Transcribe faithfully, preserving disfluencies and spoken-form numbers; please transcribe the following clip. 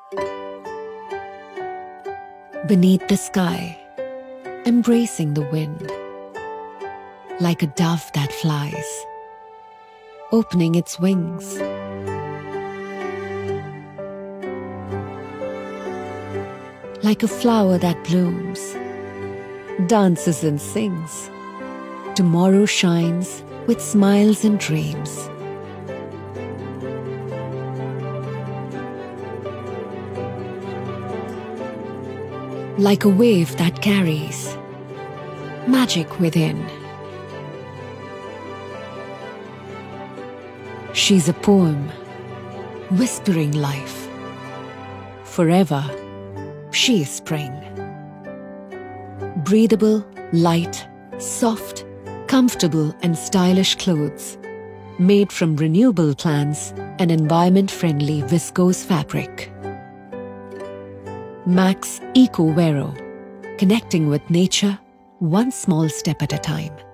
Beneath the sky, embracing the wind, like a dove that flies, opening its wings. Like a flower that blooms, dances and sings, tomorrow shines with smiles and dreams. Like a wave that carries magic within. She's a poem, whispering life. Forever, she is spring. Breathable, light, soft, comfortable and stylish clothes made from renewable plants and environment-friendly viscose fabric. Max Eco Vero, connecting with nature one small step at a time.